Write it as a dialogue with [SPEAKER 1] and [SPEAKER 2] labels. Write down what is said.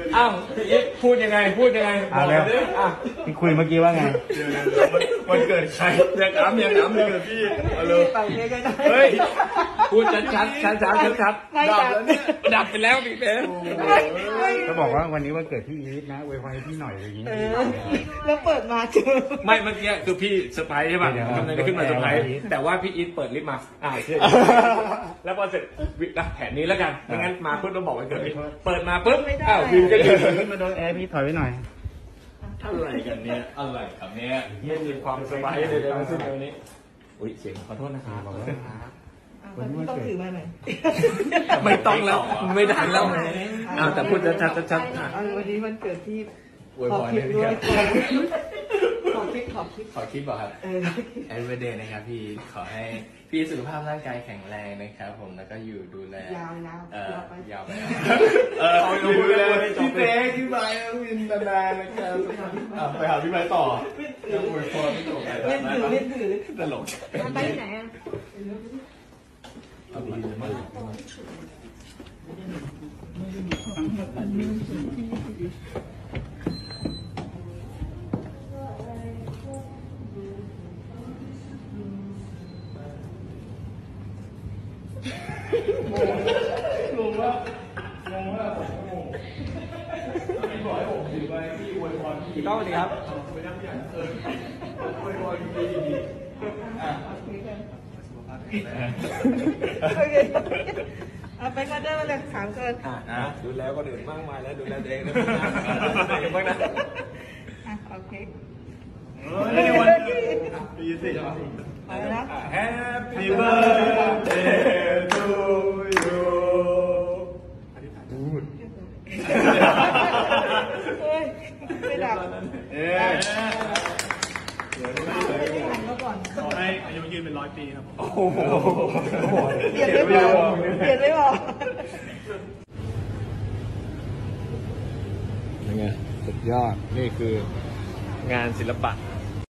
[SPEAKER 1] อ้าวพูดยังไงบอกเลย
[SPEAKER 2] ที่คุยเมื่อกี้ว่าไง
[SPEAKER 1] วันเกิดใครยังอ้ำวันเกิดพี่เอาเลยไปเลยกันเฮ้ยพูดชัดดับไปแล้วพี่เป๊ะ
[SPEAKER 2] ก็บอกว่าวันนี้วันเกิดพี่อีทนะอวยพรให้พี่หน่อยอะไรอย่างนี้
[SPEAKER 3] แล้วเปิดมาเจอ
[SPEAKER 1] ไม่เมื่อกี้คือพี่เซอร์ไพรส์ใช่ป่ะกำลังจะขึ้นมาเซอร์ไพรส์แต่ว่าพี่อีทเปิดลิฟต์มาใช่แล้วพอเสร็จแผนนี้แล้วกันไม่งั้นมาเพิ่งต้องบอกวันเกิดเปิดมาปุ๊บวิวก็ยืน
[SPEAKER 2] ขึ้นมาโดนแอร์พี่ถอยไว้หน่อย
[SPEAKER 1] อะไรกันเนี่ยอะไรครับเนี่ยไม่มีความสบายเลยทั้งสิ้นตรงนี้อุ้ยเสียงขอโทษนะครับ
[SPEAKER 3] วันนี้ต้องถือมาหน่อย
[SPEAKER 1] ไม่ต้องแล้วไม่ทันแล้วแต่พูดชัด
[SPEAKER 3] วันนี้มันเกิดที่
[SPEAKER 1] ขอคลิปด้วย
[SPEAKER 3] ขอคลิป
[SPEAKER 4] บอกครับแอนเวเดย์นะครับพี่ขอให้พี่สุขภาพร่างกายแข็งแรงนะครับผมแล้วก็อยู่ดูแล
[SPEAKER 3] ยาว
[SPEAKER 4] ไป
[SPEAKER 1] ดูแล
[SPEAKER 4] พี่เป๊กพี่ใบวินนานๆนะครับไปหาพี่ใบต่อแล้วอวยพรพี่โตไป
[SPEAKER 3] เล่นถือ
[SPEAKER 4] ตลก
[SPEAKER 3] ไปไหนอ่ะ
[SPEAKER 4] งงว่าพี่บอกให้ผมถือไปพี่อวยพรพี่
[SPEAKER 1] ต้องดีครับ
[SPEAKER 4] ไปนั่งอย่างอวยพรพี่ดี
[SPEAKER 3] เอาไปก็ได้มาเลยถามเกิน
[SPEAKER 1] ดูแลก็ดื่มมากมายแล้วดูแลตัวเองนะบ้างนะ
[SPEAKER 3] โอเค
[SPEAKER 4] ปีสิใช่ไหม
[SPEAKER 3] ไปแล้ว
[SPEAKER 4] Happy birthday to you
[SPEAKER 1] พูด
[SPEAKER 3] ไม่ดับ
[SPEAKER 4] ขอให้อายุยืนเป็น100 ปีครับ
[SPEAKER 1] โอ้โห
[SPEAKER 3] เปลี่ยนไม่พอ
[SPEAKER 1] ยังไงสุดยอดนี่คืองานศิลปะ